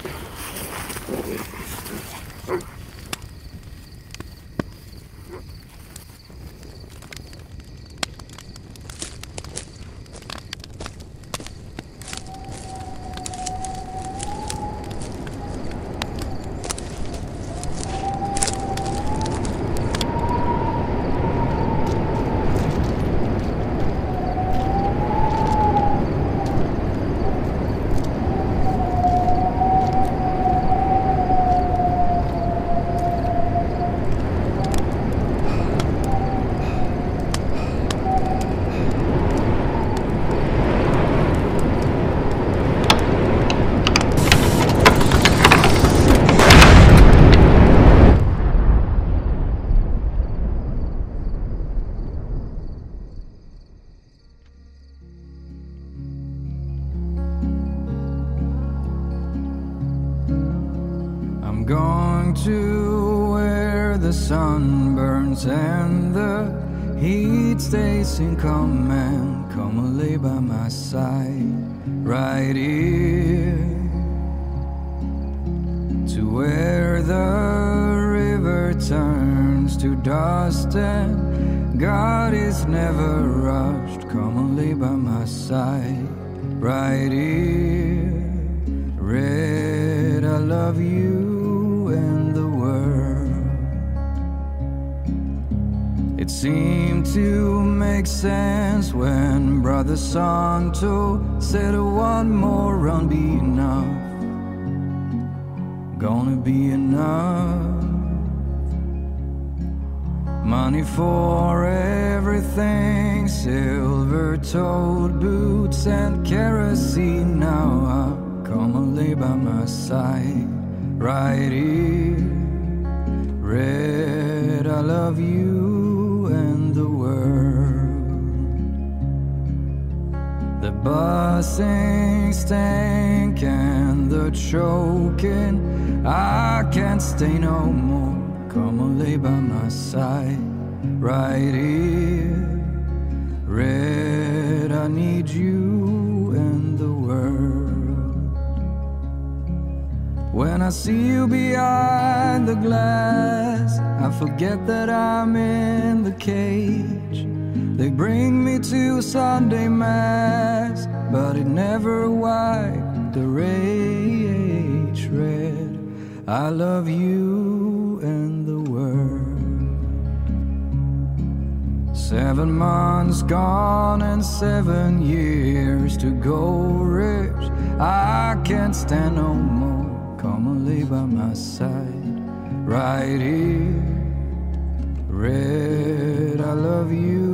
Going to where the sun burns and the heat stays in command. Come and lay by my side right here, to where the river turns to dust and God is never rushed. Come and lay by my side right here. Red, I love you and the world. It seemed to make sense when Brother Santo said one more run be enough, gonna be enough. Money for everything, silver-toed boots and kerosene. Now I come and lay by my side right here. Red, I love you and the world. The buzzing stank and the choking, I can't stay no more. Come and lay by my side right here. Red, I need you and the world. When I see you behind the glass, I forget that I'm in the cage. They bring me to Sunday Mass, but it never wiped the rage red. I love you and the world. 7 months gone and 7 years to go rich. I can't stand no more. Come and lay by my side right here. Red, I love you